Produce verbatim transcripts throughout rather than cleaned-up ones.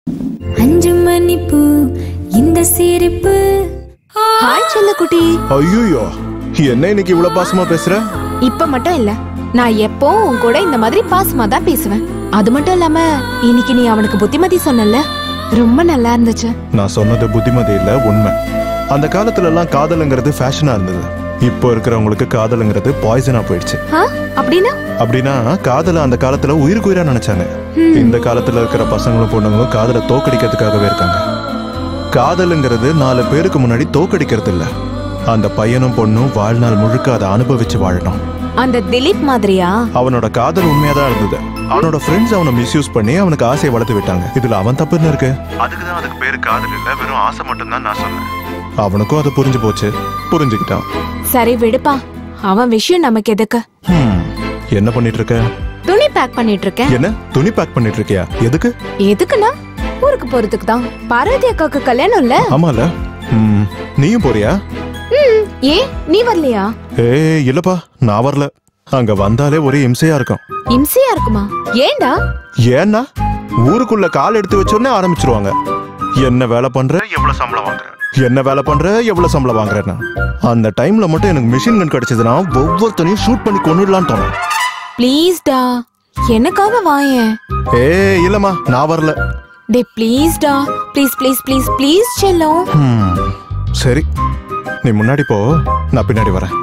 அஞ்சு மணி பூ இந்த சிரிப்பு. ஹாய் செல்லக்குட்டி. ஐயோ, என்ன இன்னைக்கு இவ்வளவு பாசமா பேசுற? இப்ப மட்டும் இல்ல, நான் எப்போ உன் கூட இந்த மாதிரி பாசமா தான் பேசுவேன். அது மட்டும் இல்லாம இன்னைக்கு நீ அவனுக்கு புத்திமதி சொன்னல, ரொம்ப நல்லா இருந்துச்சு. நான் சொன்னது புத்திமதி இல்ல, உண்மை. அந்த காலத்துல எல்லாம் காதலுங்கிறது ஃபேஷனா இருந்தது. இப்போ இருக்கிறவங்களுக்கு காதலுங்கிறது பாய்சனா போயிடுச்சு. அப்படின்னா அப்படின்னா காதல அந்த காலத்துல உயிருக்கு உயிரா நினைச்சாங்க. இந்த காலத்துல இருக்கிற பசங்களும் பொண்ணுங்களும் காதலை தோக்கடிக்கிறதுக்காகவே இருக்காங்க. காதலுங்கிறது நாலு பேருக்கு முன்னாடி தோக்கடிக்கிறது இல்ல, அந்த பையனும் பொண்ணும் வாழ்நாள் முழுக்க அதை அனுபவிச்சு வாழணும். அந்த திலீப் மாதிரியா? அவனோட காதல் உண்மையாதான் இருந்தது. அவனோட ஃப்ரெண்ட்ஸ் அவனை மிஸ்யூஸ் பண்ணி அவனுக்கு ஆசையை வளர்த்து விட்டாங்க. இதுல அவன் தப்புன்னு இருக்கு? அதுக்குதான் அதுக்கு பேரு காதல் இல்ல, வெறும் ஆசை மட்டும் தான் நான் சொன்னேன். அவனுக்கும் அது புரிஞ்சு போச்சு, புரிஞ்சுக்கிட்டான். சரி விடுப்பா, அவன் விஷயம் நமக்கு எதுக்கு? என்ன பண்ணிட்டு இருக்க? துணி பேக் பண்ணிட்டு இருக்கேன். என்ன துணி பேக் பண்ணிட்டு இருக்கியா? எதுக்கு? எதுக்குன்னா ஊருக்கு போறதுக்கு தான். பார்வதி அக்காக்கு கல்யாணம் இல்ல? ஆமால. நீயும் போறியா? ஏன் நீ வரலையா? ஏய் இல்லப்பா, நான் வரல. அங்க வந்தாலே ஒரே இம்சையா இருக்கும். இம்சையா இருக்குமா? ஏண்டா? ஏன்னா ஊருக்குள்ள கால் எடுத்து வச்சோடனே ஆரம்பிச்சிருவாங்க. என்ன வேலை பண்ற, எவ்வளவு சம்பளம் வாங்குற, என்ன வேலை பண்ற, எவ்வளவு சம்பளம் வாங்குறேன்னா. அந்த டைம்ல மட்டும் எனக்கு மிஷின் கன் கிடைச்சதுன்னா ஒவ்வொருத்தனையும் ஷூட் பண்ணி கொன்னுடலான்னு தோணும். ப்ளீஸ் டா, எனக்காக வாயேன். ஏய் இல்லம்மா, நான் வரல. டே ப்ளீஸ் டா, ப்ளீஸ் ப்ளீஸ் ப்ளீஸ் ப்ளீஸ் செல்லம். சரி, நீ முன்னாடி போ, நான் பின்னாடி வரேன்.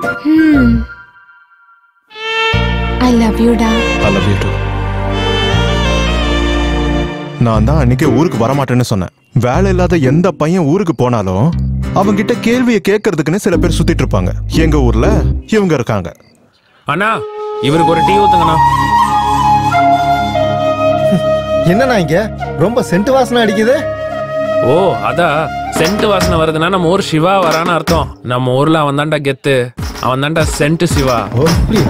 ஐ லவ் யூ டா. I love you too. நான் தான் அன்னைக்கு ஊருக்கு வரமாட்டேன்னு சொன்னேன். வேலை இல்லாத எந்த பையன் ஊருக்கு போனாலும் அவங்கிட்ட கேள்வியை கேட்கறதுக்குன்னு சில பேர் சுத்திட்டு இருப்பாங்க. எங்க ஊர்ல இவங்க இருக்காங்க. அண்ணா, இவருக்கு ஒரு டீ ஊத்துங்கண்ணா. என்னண்ணா இங்க ரொம்ப சென்ட் வாசனை அடிக்குது? ஓ அதா, சென்ட் வாசனை வருதுன்னா நம்ம ஊர் சிவா வரான்னு அர்த்தம். நம்ம ஊர்ல அவன் தாண்டா கெத்து, அவன் தாண்டா சென்ட் சிவா. ஓ அப்படியா?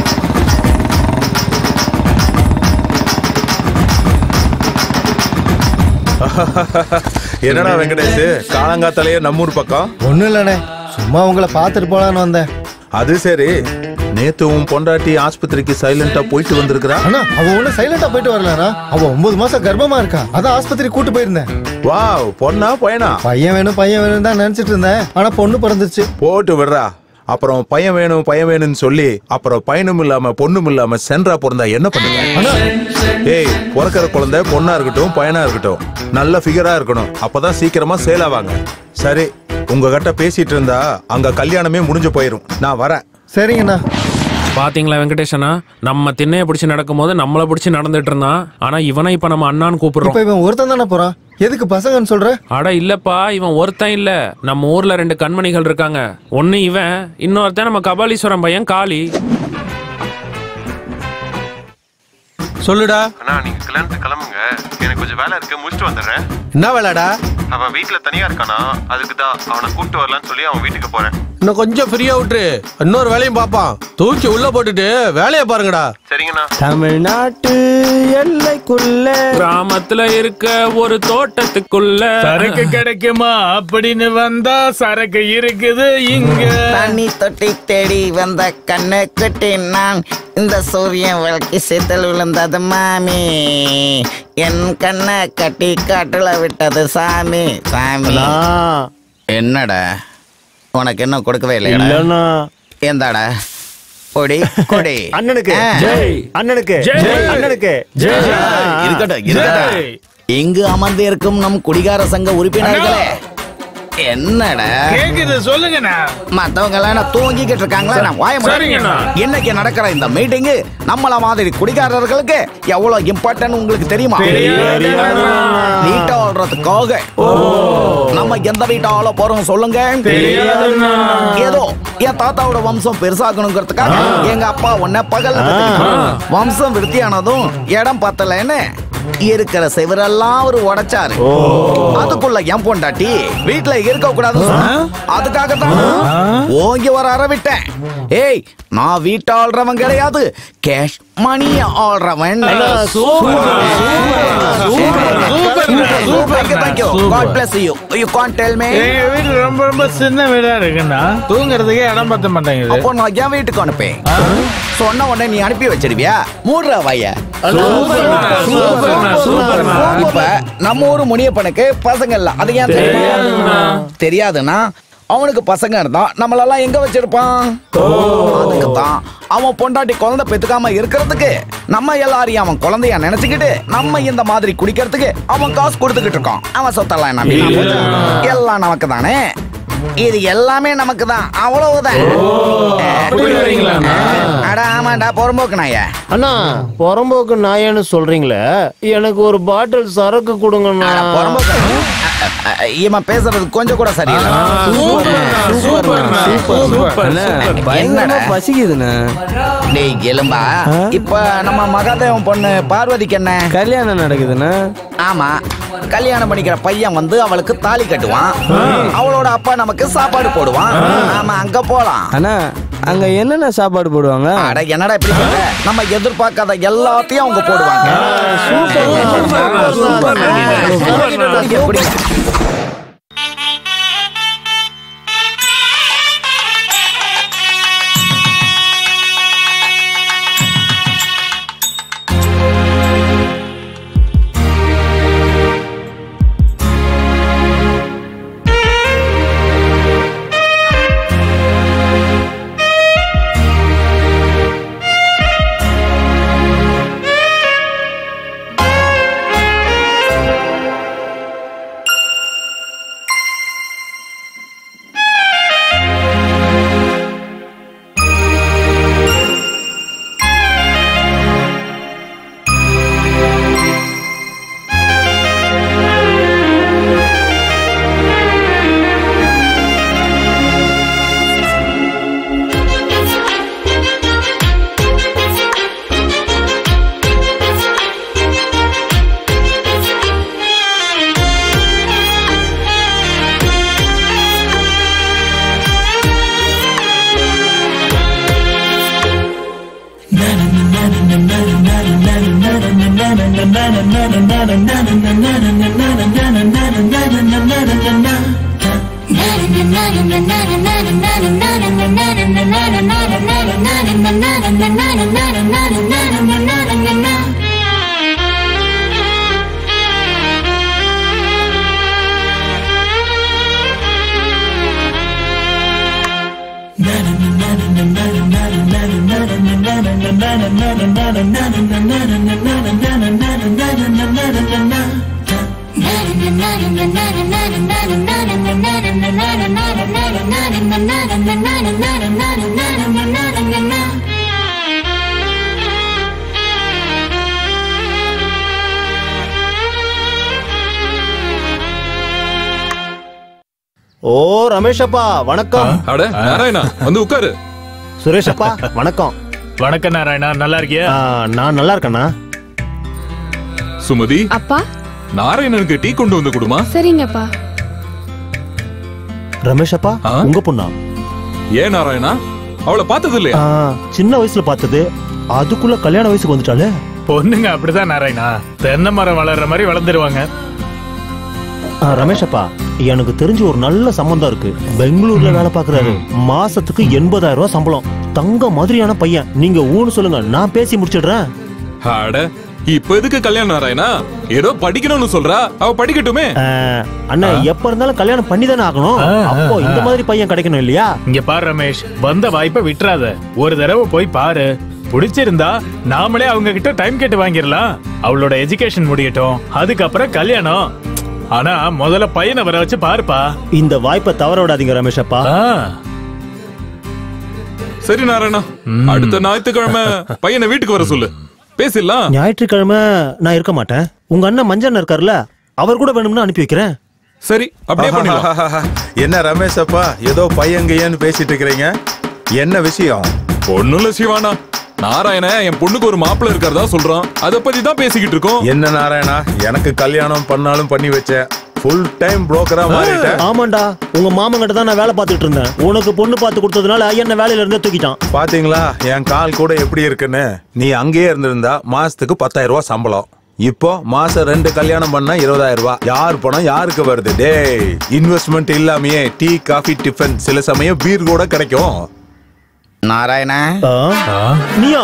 என்னடா வெங்கடேஷ், காலங்காத்தாலேயே நம்ம ஊர் பக்கம்? ஒண்ணும் இல்லண்ணே, சும்மா உங்களை பார்த்துட்டு போலான்னு வந்தேன். அது சரி, நேத்து உன் பொண்டாட்டி ஆஸ்பத்திரிக்கு சைலண்டா போயிட்டு வந்திருக்கிறா? அண்ணா அவ ஒண்ணு சைலண்டா போயிட்டு வரலண்ணா, அவ ஒன்பது மாசம் கர்ப்பமா இருக்கா. அதான் ஆஸ்பத்திரி கூட்டு போயிருந்தேன். வாவ், பொண்ணா பையனா? பையன் வேணும் பையன் வேணும் தான் நினைச்சிட்டு இருந்தேன், ஆனா பொண்ணு பிறந்துச்சு. போட்டு விடுறா. அப்புறம் பையன் வேணும் பையன் வேணும்னு சொல்லி அப்புறம் பையனும் இல்லாம பொண்ணும் இல்லாம சென்றா பிறந்தா என்ன பண்ணுங்க? ஏய், பிறக்கிற குழந்தை பொண்ணா இருக்கட்டும் பையனா இருக்கட்டும் நல்ல ஃபிகரா இருக்கணும், அப்பதான் சீக்கிரமா சேல் ஆவாங்க. சரி, உங்ககிட்ட பேசிட்டு இருந்தா அங்க கல்யாணமே முடிஞ்சு போயிரும். நான் வரேன். சரிங்கண்ணா. பாத்தீங்களா வெங்கடேஷனா, நம்ம திண்ணைய பிடிச்சி நடக்கும் போது நம்மள பிடிச்சி நடந்துட்டு இருந்தான். ஆனா இவனை இப்ப நம்ம அண்ணான்னு கூப்பிடுறோம். இப்ப இவன் ஒருத்தன் தானே போறான், எதுக்கு பசங்கன்னு சொல்ற? அட இல்லப்பா, இவன் ஒருத்தன் இல்ல, நம்ம ஊர்ல ரெண்டு கண்மணிகள் இருக்காங்க. ஒன்னு இவன், இன்னொருத்தன் நம்ம கபாலீஸ்வரம் பையன் காளி. சொல்லுடா. அண்ணா, நீங்க கல்யாணத்துக்கு கிளம்புங்க, எனக்கு கொஞ்சம் வேலை இருக்கு, முடிச்சுட்டு வந்துடுறேன். என்ன வேலைடா? அவன் வீட்டுல தனியா இருக்கானா, அதுக்கு தான் அவனை கூப்பிட்டு வரலான்னு சொல்லி அவன் வீட்டுக்கு போறேன். இன்னும் கொஞ்சம் ஃப்ரீயா விட்டுரு, இன்னொரு வேலையும் பாப்பான். தூக்கி உள்ள போட்டுட்டு வேலையை பாருங்கடா. சரிங்கண்ணா. தமிழ்நாட்டு எல்லைக்குள்ள கிராமத்துல இருக்க ஒரு தோட்டத்துக்குள்ள சரக்கு கிடைக்குமா அப்படின்னு வந்தா சரக்கு இருக்குது இங்க. தண்ணி தொட்டி தேடி வந்த கண்ணு குட்டி நான், இந்த சூரியன் விளக்கி சித்தல் விழுந்தது மாமி, என் கண்ணை கட்டி காட்டுல விட்டது சாமி சாமி. என்னடா உனக்கு என்ன கொடுக்கவே இல்லையா? ஏந்தாடா பொடி கொடி. அண்ணனுக்கு அண்ணனுக்கு அண்ணனுக்கு இருக்கட்டும் இருக்கட்டும். இங்கு அமர்ந்து இருக்கும் நம் குடிகார சங்க உறுப்பினர்களே, என்னடா கேக்குது சொல்லுங்கண்ணா. மத்தவங்க எல்லாம் தூங்கிக்கிட்டு இருக்காங்களா? நான் வாய சரிங்கண்ணா. இன்னைக்கு நடக்கிற இந்த மீட்டிங் நம்மள மாதிரி குடிகாரர்களுக்கு எவ்வளவு இம்பார்ட்டன்ட் உங்களுக்கு தெரியுமா? வீட்டை ஆள்றதுக்காக நம்ம எந்த வீட்டை ஆள போறோம் சொல்லுங்க? ஏதோ என் தாத்தாவோட வம்சம் பெருசாக்கணுங்கிறதுக்காக எங்க அப்பா உன்ன பகல் வம்சம் விருத்தியானதும் இடம் பத்தலன்னு இருக்கிற செவரெல்லாம் ஒரு உடைச்சாரு. அதுக்குள்ள என் பொண்டாட்டி வீட்டுல இருக்க கூடாது, அதுக்காக தான் ஓங்கி வர ஆரம்பிட்டேன். ஏய், நான் வீட்டை ஆள்றவன் கிடையாது, கேஷ் மணிய ஆள்றவன். Thank you God bless you you can't tell me. எங்க வீடு ரொம்ப ரொம்ப சின்ன வீடா இருக்குன்னா தூங்குறதுக்கே இடம் பத்த மாட்டேங்குது. அப்போ நான் என் வீட்டுக்கு அனுப்பேன். சொன்ன உடனே நீ அனுப்பி வச்சிருவியா? மூடுறா வாய. இப்ப நம்ம ஊரு முனியப்பனுக்கு பசங்க இல்ல, அது ஏன் தெரியுமா? தெரியாதுன்னா அவனுக்கு பசங்க இருந்தா நம்மளெல்லாம் எங்க வச்சிருப்பான்? அதுக்குதான் அவன் பொண்டாட்டி குழந்தை பெத்துக்காம இருக்கிறதுக்கு நம்ம எல்லாரையும் அவன் குழந்தையா நினைச்சுக்கிட்டு நம்ம இந்த மாதிரி குடிக்கிறதுக்கு அவன் காசு கொடுத்துக்கிட்டு இருக்கான். அவன் சொத்தெல்லாம் என்ன எல்லாம் நமக்கு தானே, இது எல்லாமே நமக்கு தான், அவ்வளவுதான். அடா ஆமாண்டா பொறம்போக்கு நாய. அண்ணா பொறம்போக்கு நாயன்னு சொல்றீங்களே, எனக்கு ஒரு பாட்டில் சரக்கு கொடுங்கண்ணா. இவன் பேசுறது கொஞ்சம் கூட சரியில்லை. பசிக்குதுண்ணா. டேய் எலும்பா, இப்ப நம்ம மகாதேவன் பொண்ணு பார்வதிக்கு என்ன கல்யாணம் நடக்குதுண்ணா? ஆமா, கல்யாணம் பண்ணிக்கிற பையன் வந்து அவளுக்கு தாலி கட்டுவான், அவளோட அப்பா நமக்கு சாப்பாடு போடுவான். ஆமா, அங்க போலாம். அண்ணா அங்க என்னென்ன சாப்பாடு போடுவாங்க? அட என்னடா இப்படி சொல்ற? நம்ம எதிர்பார்க்காத எல்லாத்தையும் அவங்க போடுவாங்க. ஓ ரமேஷப்பா வணக்கம். அட நாராயணா வந்து உட்காரு. சுரேஷப்பா வணக்கம். வணக்கம் நாராயணா, நல்லா இருக்கியா? நான் நல்லா இருக்கேண்ணா. சுமதி அப்பா நாராயணனுக்கு டீ கொண்டு வந்து கொடுமா. சரிங்கப்பா. ரமேஷப்பா உங்க பொண்ணா? ஏன் நாராயணா, அவளை பார்த்தது இல்லையா? சின்ன வயசுல பார்த்தது, அதுக்குள்ள கல்யாண வயசுக்கு வந்துட்டாலே. பொண்ணுங்க அப்படிதான் நாராயணா, தென்னை மரம் வளர்ற மாதிரி வளர்ந்துருவாங்க. ரமேஷப்பா எனக்கு தெரிஞ்சு ஒரு நல்ல சம்பந்தம் இருக்கு. பெங்களூர்ல வேலை பாக்குறாரு, மாசத்துக்கு எண்பதாயிரம் ரூபாய் சம்பளம், தங்க மாதிரியான பையன். நீங்க ஊன்னு சொல்லுங்க, நான் பேசி முடிச்சிடுறேன். அட இப்ப எதுக்கு கல்யாணம் நாராயணா? ஏதோ படிக்கணும்னு சொல்றா, அவ படிக்கட்டுமே. அண்ணா எப்ப இருந்தாலும் கல்யாணம் பண்ணி தானே ஆகணும். அப்போ இந்த மாதிரி பையன் கிடைக்கணும் இல்லையா? இங்க பாரு ரமேஷ், வந்த வாய்ப்பை விட்டுறாத. ஒரு தடவை போய் பாரு, பிடிச்சிருந்தா நாமளே அவங்க கிட்ட டைம் கேட்டு வாங்கிடலாம். அவளோட எஜுகேஷன் முடியட்டும், அதுக்கப்புறம் கல்யாணம். ஆனா முதல்ல பையனை வர வச்சு பாருப்பா. இந்த வாய்ப்பை தவற விடாதீங்க ரமேஷப்பா. சரி நாராயணா, அடுத்த ஞாயிற்றுக்கிழமை பையனை வீட்டுக்கு வர சொல்லு, பேசிடலாம். ஞாயிற்றுக்கிழமை நான் இருக்க மாட்டேன். உங்க அண்ணன் மஞ்சள் இருக்காருல்ல, அவர் கூட வேணும்னு அனுப்பி வைக்கிறேன். சரி அப்படியே பண்ணிடலாம். என்ன ரமேஷ் அப்பா ஏதோ பையங்கையன்னு பேசிட்டு இருக்கிறீங்க, என்ன விஷயம்? ஒண்ணும் இல்ல சிவானா, நாராயண என் பொண்ணுக்கு ஒரு மாப்பிள்ள இருக்கிறதா சொல்றான், அத பத்தி தான் பேசிக்கிட்டு இருக்கோம். என்ன நாராயணா, எனக்கு கல்யாணம் பண்ணாலும் பண்ணி வச்சேன், ஃபுல் டைம் புரோக்கரா மாறிட்டேன். ஆமாண்டா, உங்க மாமன் கிட்ட தான் நான் வேலை பார்த்துட்டு இருந்தேன். உனக்கு பொண்ணு பார்த்து கொடுத்ததுனால என்ன வேலையில இருந்து தூக்கிட்டான். பாத்தீங்களா என் கால் கூட எப்படி இருக்குன்னு? நீ அங்கேயே இருந்திருந்தா மாசத்துக்கு பத்தாயிரம் ரூபாய் சம்பளம், இப்போ மாசம் ரெண்டு கல்யாணம் பண்ணா இருபதாயிரம் ரூபாய். யார் பணம் யாருக்கு வருது? டேய், இன்வெஸ்ட்மெண்ட் இல்லாமயே டீ காஃபி டிஃபன் சில சமயம் பீர் கூட கிடைக்கும். நாராயண நீயா?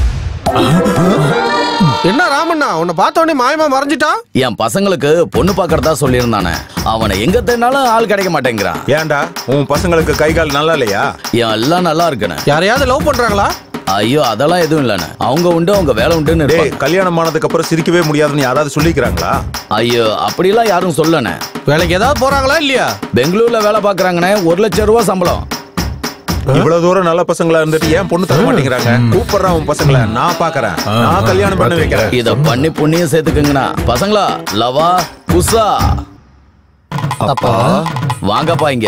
என்ன ராமண்ணா உன்னை பார்த்த உடனே மாயமா மறைஞ்சிட்டான்? என் பசங்களுக்கு பொண்ணு பாக்கறதா சொல்லியிருந்தானே, அவனை எங்க தேடினாலும் ஆள் கிடைக்க மாட்டேங்கிறான். ஏன்டா உன் பசங்களுக்கு கை கால் நல்லா இல்லையா? என் எல்லாம் நல்லா இருக்குண்ணே. யாரையாவது லவ் பண்றாங்களா? ஐயோ அதெல்லாம் எதுவும் இல்லண்ணே. அவங்க உண்டு அவங்க வேலை உண்டுன்னு இருப்பாங்க. கல்யாணம் ஆனதுக்கு அப்புறம் சிரிக்கவே முடியாதுன்னு யாராவது சொல்லிக்கிறாங்களா? ஐயோ அப்படிலாம் யாரும் சொல்லண்ணே. வேலைக்கு ஏதாவது போறாங்களா இல்லையா? பெங்களூர்ல வேலை பாக்குறாங்கண்ணே. ஒரு லட்சம் ரூபாய் சம்பளம். இவ்வளவு தூரம் நல்ல பசங்களா இருந்துட்டு ஏன் பொண்ணு தர மாட்டேங்கிறாங்க? கூப்பிடுறான் உன் பசங்களை, நான் பாக்குறேன், நான் கல்யாணம் பண்ண வைக்கிறேன். இத பண்ணி புண்ணியம் சேர்த்துக்குங்கண்ணா. பசங்களா லவா குசா அப்பா வாங்கப்பா இங்க.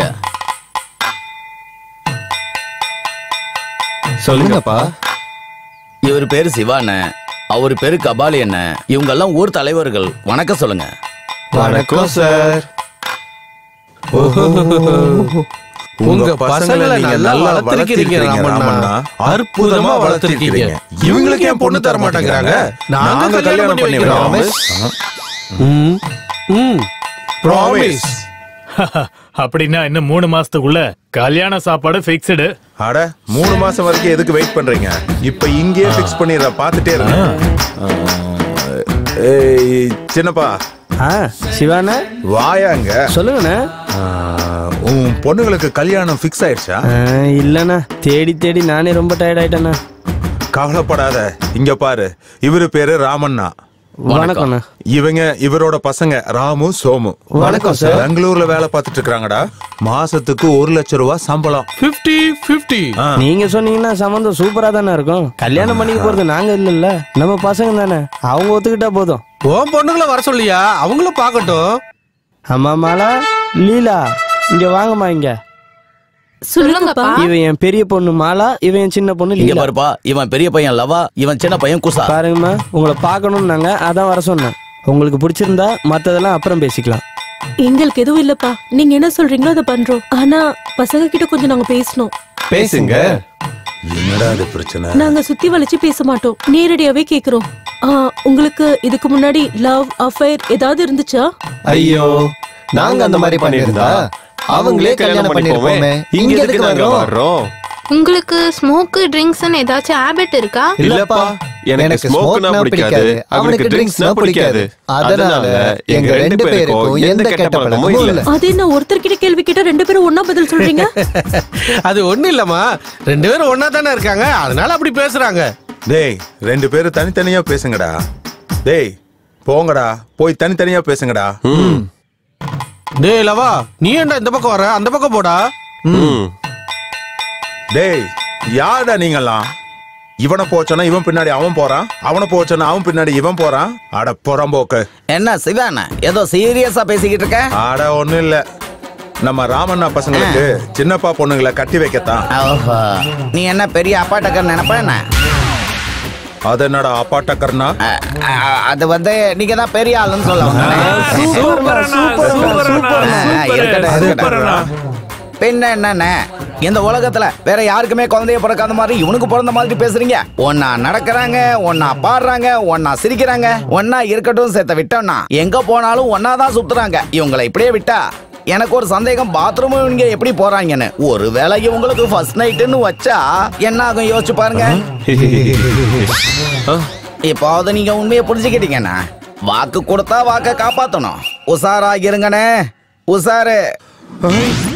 சொல்லுங்கப்பா. இவர் பேரு சிவாண்ண, அவரு பேரு கபாலி அண்ண. இவங்க எல்லாம் ஊர் தலைவர்கள். வணக்கம் சொல்லுங்க. வணக்கம் சார். உங்க பசங்களை நீங்க நல்லா வளர்த்திருக்கீங்க ராமண்ணா. அற்புதமா வளர்த்திருக்கீங்க. இவங்களுக்கு ஏன் பொண்ணு தர மாட்டேங்கிறாங்க? நாங்க கல்யாணம் பண்ணி வைக்கிறோம். ம் ம் ப்ராமிஸ். அப்படின்னா இன்னும் மூணு மாசத்துக்குள்ள கல்யாண சாப்பாடு ஃபிக்ஸ்டு. அட மூணு மாசம் வரைக்கும் எதுக்கு வெயிட் பண்றீங்க? இப்ப இங்கேயே ஃபிக்ஸ் பண்ணிடுற, பாத்துட்டே இருங்க. ஏய் சின்னப்பா. சிவானா வாயாங்க. சொல்லுங்கண்ணா. உன் பொண்ணுங்களுக்கு கல்யாணம் ஃபிக்ஸ் ஆயிடுச்சா? இல்லண்ணா, தேடி தேடி நானே ரொம்ப டயர்ட் ஆயிட்டேண்ணா. கவலைப்படாத, இங்க பாரு. இவரு பேரு ராமண்ணா. வணக்கம். இவங்க இவரோட பசங்க ராமு சோமு. வணக்கம் சார். பெங்களூர்ல வேலை பார்த்துட்டு இருக்காங்கடா. மாசத்துக்கு ஒரு லட்சம் ரூபாய் சம்பளம். Fifty fifty. நீங்க சொன்னீங்கன்னா சம்பந்தம் சூப்பரா தானே இருக்கும். கல்யாணம் பண்ணிக்க போறது நாங்க இல்லல்ல, நம்ம பசங்க தானே. அவங்க ஒத்துக்கிட்டா போதும். ஓ பொண்ணுங்களை வர சொல்லியா? அவங்களும் பாக்கட்டும். அம்மா மாலா லீலா இங்க வாங்கம்மா. இங்க சொல்லுங்கப்பா. இவன் என் பெரிய பொண்ணு மாலா, இவன் என் சின்ன பொண்ணு இங்க லீலா. பாருப்பா, இவன் பெரிய பையன் லவா, இவன் சின்ன பையன் குசா. பாருங்கம்மா, உங்களை பார்க்கணும்னாங்க, அதான் வர சொன்னேன். உங்களுக்கு பிடிச்சிருந்தா மத்ததெல்லாம் அப்புறம் பேசிக்கலாம். எங்களுக்கு எதுவும் இல்லப்பா, நீங்க என்ன சொல்றீங்களோ அதை பண்றோம். ஆனா பசங்க கிட்ட கொஞ்சம் நாங்க பேசணும். பேசுங்க. என்னடா இது பிரச்சனை? நாங்க சுத்தி வளைச்சு பேச மாட்டோம், நேரடியாவே கேக்குறோம். உங்களுக்கு இதுக்கு முன்னாடி லவ் அஃபேர் ஏதாவது இருந்துச்சா? ஐயோ, நாங்க அந்த மாதிரி பண்ணிருந்தா அவங்களே கல்யாணம் பண்ணிப்போமே. இங்க எதுக்கு நாங்க வர்றோம்? உங்களுக்கு ஸ்மோக் ட்ரிங்க்ஸ் ஏதாச்சும் ஹேபிட் இருக்கா? இல்லப்பா, எனக்கு ஸ்மோக்னா பிடிக்காது, அவனுக்கு ட்ரிங்க்ஸ்னா பிடிக்காது. அதனால எங்க ரெண்டு பேருக்கும் எந்த கெட்ட பழக்கமும் இல்ல. அது என்ன ஒருத்தர் கிட்ட கேள்வி கேட்டா ரெண்டு பேரும் ஒண்ணா பதில் சொல்றீங்க? அது ஒண்ணு இல்லம்மா, ரெண்டு பேரும் ஒண்ணா தானே இருக்காங்க, அதனால அப்படி பேசுறாங்க. டேய், ரெண்டு பேரும் தனித்தனியா பேசுங்கடா. டேய் போங்கடா, போய் தனித்தனியா பேசுங்கடா. டேய் லவா, நீ ஏன்டா இந்த பக்கம் வர? அந்த பக்கம் போடா. டேய் யாரடா நீங்கெல்லாம்? இவனை போச்சோன்னா இவன் பின்னாடி அவன் போறான், அவனை போச்சோன்னா அவன் பின்னாடி இவன் போறான். அட புறம்போக்கு. என்ன சிவானா ஏதோ சீரியஸா பேசிக்கிட்டு இருக்க? அட ஒண்ணு இல்ல, நம்ம ராமண்ணா பசங்களுக்கு சின்னப்பா பொண்ணுங்களை கட்டி வைக்கத்தான். நீ என்ன பெரிய அப்பாட்டக்கர் நினைப்ப என்ன? அது என்னடா அப்பாட்டக்கர்னா? அது வந்து நீங்க தான் பெரிய ஆளுன்னு சொல்ல பின்ன என்ன? இந்த உலகத்துல வேற யாருக்குமே குழந்தைய பிறக்காத மாதிரி இவனுக்கு பிறந்த மாதிரி பேசுறீங்க. ஒன்னா நடக்கிறாங்க, ஒன்னா பாடுறாங்க, ஒன்னா சிரிக்கிறாங்க, ஒன்னா இருக்கட்டும். சேர்த்த விட்டோம்னா எங்க போனாலும் ஒன்னாதான் சுத்துறாங்க. இவங்களை இப்படியே விட்டா எனக்கு ஒரு சந்தேகம், பாத்ரூமும் இவங்க எப்படி போறாங்கன்னு. ஒருவேளை இவங்களுக்கு ஃபர்ஸ்ட் நைட்னு வச்சா என்ன ஆகும் யோசிச்சு பாருங்க. இப்போது நீங்க உண்மையை புரிஞ்சுக்கிட்டீங்கன்னா வாக்கு கொடுத்தா வாக்க காப்பாத்தணும். உசாரா இருங்கண்ணே, உசாரு.